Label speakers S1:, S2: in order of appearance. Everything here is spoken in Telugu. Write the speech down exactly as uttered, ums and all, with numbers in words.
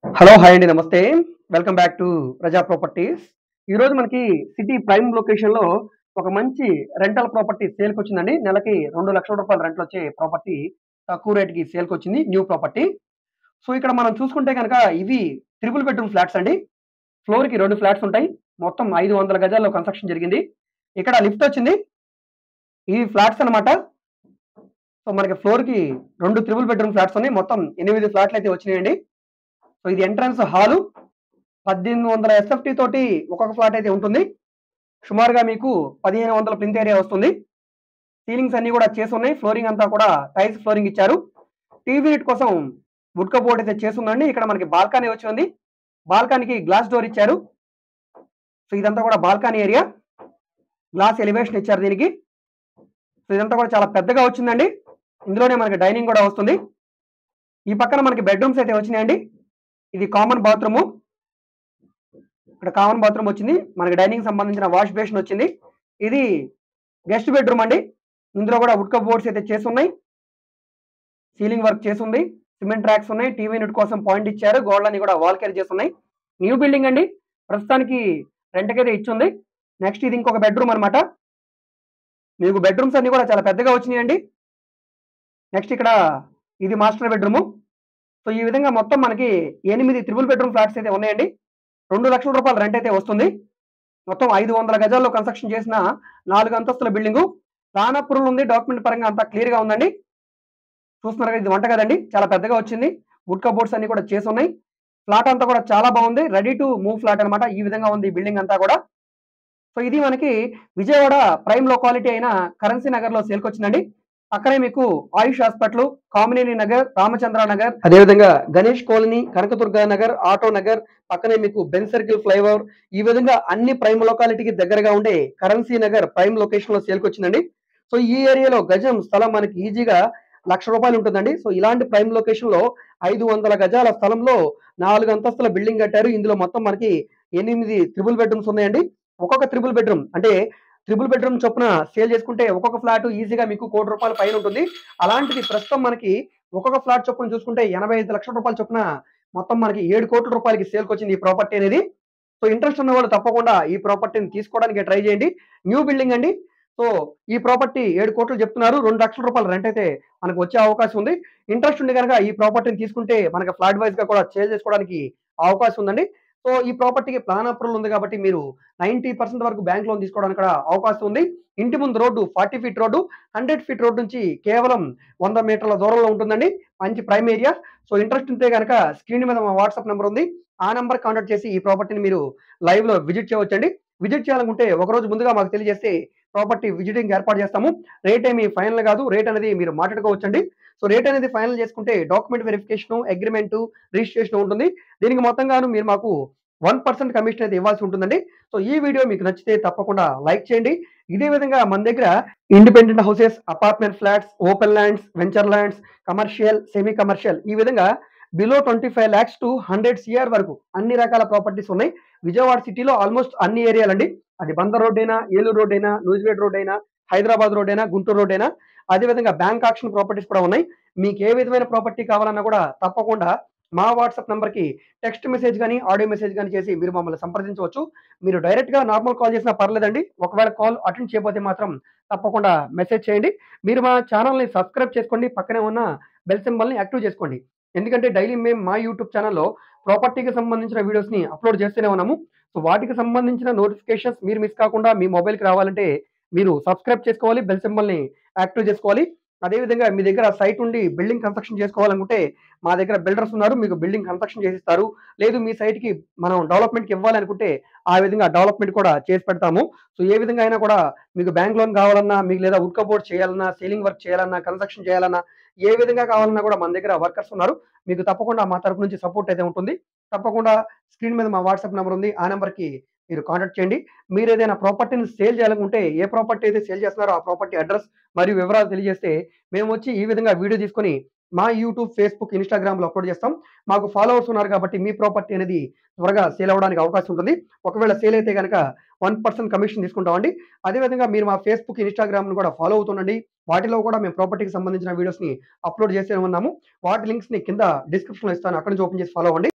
S1: హలో హాయ్ అండి నమస్తే welcome back to Praja properties. ఈరోజు మనకి సిటీ ప్రైమ్ లొకేషన్లో ఒక మంచి రెంటల్ ప్రాపర్టీ సేల్కి వచ్చిందండి. నెలకి రెండు లక్షల రూపాయల రెంట్లు వచ్చే ప్రాపర్టీ తక్కువ రేటుకి సేల్కి వచ్చింది, న్యూ ప్రాపర్టీ. సో ఇక్కడ మనం చూసుకుంటే కనుక ఇవి ట్రిపుల్ బెడ్రూమ్ ఫ్లాట్స్ అండి. ఫ్లోర్కి రెండు ఫ్లాట్స్ ఉంటాయి, మొత్తం ఐదు వందల గజాల్లో కన్స్ట్రక్షన్ జరిగింది. ఇక్కడ లిఫ్ట్ వచ్చింది, ఈ ఫ్లాట్స్ అనమాట. సో మనకి ఫ్లోర్కి రెండు ట్రిపుల్ బెడ్రూమ్ ఫ్లాట్స్ ఉన్నాయి, మొత్తం ఎనిమిది ఫ్లాట్లు అయితే వచ్చినాయండి. సో ఇది ఎంట్రన్స్ హాలు, పద్దెనిమిది వందల ఎస్ఎఫ్టీ తోటి ఒక్కొక్క ఫ్లాట్ అయితే ఉంటుంది. సుమారుగా మీకు పదిహేను వందల ప్రింట్ ఏరియా వస్తుంది. సీలింగ్స్ అన్ని కూడా చేసి ఉన్నాయి, ఫ్లోరింగ్ అంతా కూడా టైల్స్ ఫ్లోరింగ్ ఇచ్చారు. టీవీ యూనిట్ కోసం వుడ్ కబోర్డ్ అయితే చేసి ఉందండి. ఇక్కడ మనకి బాల్కనీ వచ్చి ఉంది, బాల్కనీకి గ్లాస్ డోర్ ఇచ్చారు. సో ఇదంతా కూడా బాల్కనీ ఏరియా, గ్లాస్ ఎలివేషన్ ఇచ్చారు దీనికి. సో ఇదంతా కూడా చాలా పెద్దగా వచ్చిందండి. ఇందులోనే మనకి డైనింగ్ కూడా వస్తుంది. ఈ పక్కన మనకి బెడ్రూమ్స్ అయితే వచ్చినాయండి. ఇది కామన్ బాత్రూము, ఇక్కడ కామన్ బాత్రూమ్ వచ్చింది. మనకి డైనింగ్ సంబంధించిన వాష్ బేసిన్ వచ్చింది. ఇది గెస్ట్ బెడ్రూమ్ అండి. ఇందులో కూడా వుడ్ కబోర్డ్స్ అయితే చేసి ఉన్నాయి, సీలింగ్ వర్క్ చేసి ఉంది, సిమెంట్ ట్రాక్స్ ఉన్నాయి, టీవీ యూనిట్ కోసం పాయింట్ ఇచ్చారు, గోడలన్నీ కూడా వాల్ కేర్ చేసి ఉన్నాయి. న్యూ బిల్డింగ్ అండి, ప్రస్తుతానికి రెంట్కైతే ఇచ్చింది. నెక్స్ట్ ఇది ఇంకొక బెడ్రూమ్ అనమాట. మీకు బెడ్రూమ్స్ అన్ని కూడా చాలా పెద్దగా వచ్చినాయండి. నెక్స్ట్ ఇక్కడ ఇది మాస్టర్ బెడ్రూము. సో ఈ విధంగా మొత్తం మనకి ఎనిమిది త్రిబుల్ బెడ్రూమ్ ఫ్లాట్స్ అయితే ఉన్నాయండి. రెండు లక్షల రూపాయల రెంట్ అయితే వస్తుంది. మొత్తం ఐదు వందల గజాల్లో కన్స్ట్రక్షన్ చేసిన నాలుగు అంతస్తుల బిల్డింగు. ప్లాన్ అప్రూవల్ ఉంది, డాక్యుమెంట్ పరంగా అంతా క్లియర్గా ఉందండి. చూస్తున్నారు కదా, ఇది వంట కదండి, చాలా పెద్దగా వచ్చింది. వుడ్ కబోర్డ్స్ అన్ని కూడా చేసి ఉన్నాయి. ఫ్లాట్ అంతా కూడా చాలా బాగుంది, రెడీ టు మూవ్ ఫ్లాట్ అనమాట. ఈ విధంగా ఉంది ఈ బిల్డింగ్ అంతా కూడా. సో ఇది మనకి విజయవాడ ప్రైమ్ లొకాలిటీ అయిన కరెన్సీ నగర్ లో సేల్కి వచ్చిందండి. అక్కడే మీకు ఆయుష్ హాస్పిటల్, కామినేని నగర్, రామచంద్ర నగర్, అదేవిధంగా గణేష్ కాలనీ, కనకదుర్గ నగర్, ఆటో నగర్, పక్కనే మీకు బెన్ సర్కిల్ ఫ్లైఓవర్, ఈ విధంగా అన్ని ప్రైమ్ లొకాలిటీకి దగ్గరగా ఉండే కరెన్సీ నగర్ ప్రైమ్ లొకేషన్ లో సేల్కి వచ్చిందండి. సో ఈ ఏరియాలో గజం స్థలం మనకి ఈజీగా లక్ష రూపాయలు ఉంటుందండి. సో ఇలాంటి ప్రైమ్ లొకేషన్ లో ఐదు వందల గజాల స్థలంలో నాలుగు అంతస్తుల బిల్డింగ్ కట్టారు. ఇందులో మొత్తం మనకి ఎనిమిది త్రిబుల్ బెడ్రూమ్స్ ఉన్నాయండి. ఒక్కొక్క త్రిబుల్ బెడ్రూమ్ అంటే ట్రిపుల్ బెడ్రూమ్ చొప్పున సేల్ చేసుకుంటే ఒక్కొక్క ఫ్లాట్ ఈజీగా మీకు కోటి రూపాయల పైన ఉంటుంది. అలాంటిది ప్రస్తుతం మనకి ఒక్కొక్క ఫ్లాట్ చొప్పున చూసుకుంటే ఎనభై ఐదు లక్షల రూపాయల చొప్పున మొత్తం మనకి ఏడు కోట్ల రూపాయలకి సేల్కి వచ్చింది ఈ ప్రాపర్టీ అనేది. సో ఇంట్రెస్ట్ ఉన్న వాళ్ళు తప్పకుండా ఈ ప్రాపర్టీని తీసుకోవడానికి ట్రై చేయండి. న్యూ బిల్డింగ్ అండి. సో ఈ ప్రాపర్టీ ఏడు కోట్లు చెప్తున్నారు, రెండు లక్షల రూపాయల రెంట్ అయితే మనకు వచ్చే అవకాశం ఉంది. ఇంట్రెస్ట్ ఉండి కనుక ఈ ప్రాపర్టీని తీసుకుంటే మనకి ఫ్లాట్ వైజ్ గా కూడా సేల్ చేసుకోవడానికి అవకాశం ఉందండి. సో ఈ ప్రాపర్టీకి ప్లాన్ అప్రూవల్ ఉంది కాబట్టి మీరు నైన్టీ పర్సెంట్ వరకు బ్యాంక్ లోన్ తీసుకోవడానికి కూడా అవకాశం ఉంది. ఇంటి ముందు road forty feet road, hundred feet road నుంచి కేవలం వంద మీటర్ల దూరంలో ఉంటుందండి. మంచి ప్రైమ్ ఏరియా. సో ఇంట్రెస్ట్ ఉంటే కనుక స్క్రీన్ మీద మా వాట్సాప్ నెంబర్ ఉంది, ఆ నెంబర్ కాంటాక్ట్ చేసి ఈ ప్రాపర్టీని మీరు లైవ్ లో విజిట్ చేయవచ్చండి. విజిట్ చేయాలనుకుంటే ఒక రోజు ముందుగా మాకు తెలియజేస్తే ప్రాపర్టీ విజిటింగ్ ఏర్పాటు చేస్తాము. రేట్ ఏమి ఫైనల్ కాదు, రేట్ అనేది మీరు మాట్లాడుకోవచ్చండి. సో రేట్ అనేది ఫైనల్ చేసుకుంటే డాక్యుమెంట్ వెరిఫికేషన్, అగ్రిమెంట్, రిజిస్ట్రేషన్ ఉంటుంది. దీనికి మొత్తంగాను మీరు మాకు వన్ పర్సెంట్ కమిషన్ అయితే ఇవ్వాల్సి ఉంటుందండి. సో ఈ వీడియో మీకు నచ్చితే తప్పకుండా లైక్ చేయండి. ఇదే విధంగా మన దగ్గర independent houses, apartment flats, open lands, venture lands, commercial, semi commercial, ఈ విధంగా below twenty five lakhs to hundred CR వరకు అన్ని రకాల ప్రాపర్టీస్ ఉన్నాయి విజయవాడ సిటీలో. ఆల్మోస్ట్ అన్ని ఏరియాలండి, అది బందర్ రోడ్ అయినా, ఏలూరు రోడ్ అయినా, నూజివేడ్ రోడ్ అయినా, హైదరాబాద్ రోడ్ అయినా, గుంటూరు రోడ్ అయినా, అదేవిధంగా బ్యాంక్ ఆక్షన్ ప్రాపర్టీస్ కూడా ఉన్నాయి. మీకు ఏ విధమైన ప్రాపర్టీ కావాలన్నా కూడా తప్పకుండా మా వాట్సాప్ నంబర్కి టెక్స్ట్ మెసేజ్ కానీ, ఆడియో మెసేజ్ కానీ చేసి మీరు మమ్మల్ని సంప్రదించవచ్చు. మీరు డైరెక్ట్గా నార్మల్ కాల్ చేసినా పర్లేదండి. ఒకవేళ కాల్ అటెండ్ చేయకపోతే మాత్రం తప్పకుండా మెసేజ్ చేయండి. మీరు మా ఛానల్ని సబ్స్క్రైబ్ చేసుకోండి, పక్కనే ఉన్న బెల్ సింబల్ని యాక్టివ్ చేసుకోండి. ఎందుకంటే డైలీ మేము మా యూట్యూబ్ ఛానల్లో ప్రాపర్టీకి సంబంధించిన వీడియోస్ని అప్లోడ్ చేస్తూనే ఉన్నాము. సో వాటికి సంబంధించిన నోటిఫికేషన్స్ మీరు మిస్ కాకుండా మీ మొబైల్కి రావాలంటే మీరు సబ్స్క్రైబ్ చేసుకోవాలి, బెల్ సింబల్ని యాక్టివ్ చేసుకోవాలి. అదేవిధంగా మీ దగ్గర సైట్ ఉండి బిల్డింగ్ కన్స్ట్రక్షన్ చేసుకోవాలనుకుంటే మా దగ్గర బిల్డర్స్ ఉన్నారు, మీకు బిల్డింగ్ కన్స్ట్రక్షన్ చేసిస్తారు. లేదు మీ సైట్కి మనం డెవలప్మెంట్కి ఇవ్వాలనుకుంటే ఆ విధంగా డెవలప్మెంట్ కూడా చేసి పెడతాము. సో ఏ విధంగా అయినా కూడా మీకు బ్యాంక్ లోన్ కావాలన్నా, మీకు లేదా వుడ్ కబోర్డ్ చేయాలన్నా, సీలింగ్ వర్క్ చేయాలన్నా, కన్స్ట్రక్షన్ చేయాలన్నా, ఏ విధంగా కావాలన్నా కూడా మన దగ్గర వర్కర్స్ ఉన్నారు. మీకు తప్పకుండా మా తరపు నుంచి సపోర్ట్ అయితే ఉంటుంది. తప్పకుండా స్క్రీన్ మీద మా వాట్సాప్ నెంబర్ ఉంది, ఆ నెంబర్కి మీరు కాంటాక్ట్ చేయండి. మీరు ఏదైనా ప్రాపర్టీని సేల్ చేయాలనుకుంటే ఏ ప్రాపర్టీ అయితే సేల్ చేస్తున్నారో ఆ ప్రాపర్టీ అడ్రస్ మరియు వివరాలు తెలియజేస్తే మేము వచ్చి ఈ విధంగా వీడియో తీసుకొని మా యూట్యూబ్, ఫేస్బుక్, ఇన్స్టాగ్రామ్లో అప్లోడ్ చేస్తాం. మాకు ఫాలోవర్స్ ఉన్నారు కాబట్టి మీ ప్రాపర్టీ అనేది త్వరగా సేల్ అవ్వడానికి అవకాశం ఉంటుంది. ఒకవేళ సేల్ అయితే కనుక వన్ పర్సెంట్ కమిషన్ తీసుకుంటామండి. అదేవిధంగా మీరు మా ఫేస్బుక్, ఇన్స్టాగ్రామ్ను కూడా ఫాలో అవుతుండండి. వాటిలో కూడా మేము ప్రాపర్టీకి సంబంధించిన వీడియోస్ని అప్లోడ్ చేస్తూనే ఉన్నాము. వాటి లింక్స్ని కింద డిస్క్రిప్షన్లో ఇస్తాను, అక్కడ నుంచి ఓపెన్ చేసి ఫాలో అవ్వండి.